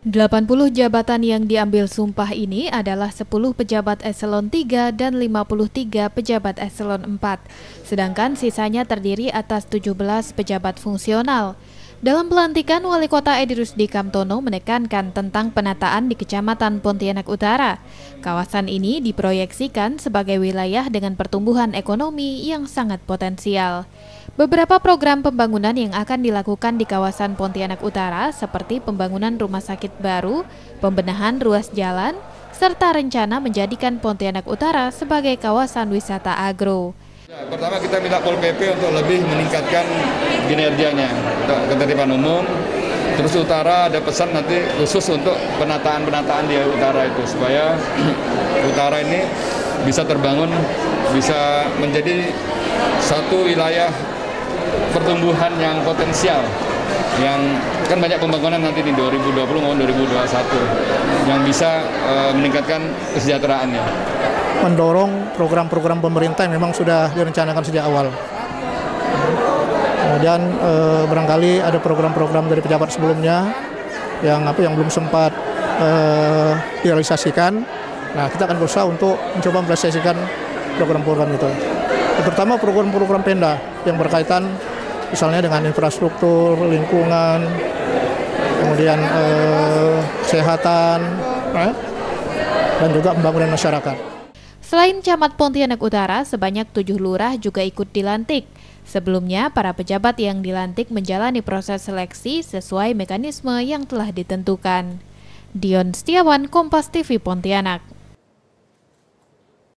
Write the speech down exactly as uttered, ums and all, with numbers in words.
delapan puluh jabatan yang diambil sumpah ini adalah sepuluh pejabat eselon tiga dan lima puluh tiga pejabat eselon empat, sedangkan sisanya terdiri atas tujuh belas pejabat fungsional. Dalam pelantikan, Wali Kota Edi Rusdi Kamtono menekankan tentang penataan di Kecamatan Pontianak Utara. Kawasan ini diproyeksikan sebagai wilayah dengan pertumbuhan ekonomi yang sangat potensial. Beberapa program pembangunan yang akan dilakukan di kawasan Pontianak Utara seperti pembangunan rumah sakit baru, pembenahan ruas jalan, serta rencana menjadikan Pontianak Utara sebagai kawasan wisata agro. Ya, pertama kita minta Pol P P untuk lebih meningkatkan kinerjanya, ketertiban umum. Terus utara ada pesan nanti khusus untuk penataan-penataan di utara itu supaya utara ini bisa terbangun, bisa menjadi satu wilayah pertumbuhan yang potensial, yang kan banyak pembangunan nanti di dua ribu dua puluh maupun dua ribu dua puluh satu yang bisa uh, meningkatkan kesejahteraannya. Mendorong program-program pemerintah yang memang sudah direncanakan sejak awal. Kemudian uh, barangkali ada program-program dari pejabat sebelumnya yang apa yang belum sempat uh, direalisasikan. Nah, kita akan berusaha untuk mencoba merealisasikan program-program itu. Terutama program-program Pemda yang berkaitan misalnya dengan infrastruktur, lingkungan, kemudian eh, kesehatan, eh, dan juga pembangunan masyarakat. Selain Camat Pontianak Utara, sebanyak tujuh lurah juga ikut dilantik. Sebelumnya, para pejabat yang dilantik menjalani proses seleksi sesuai mekanisme yang telah ditentukan. Dion Setiawan, Kompas T V Pontianak.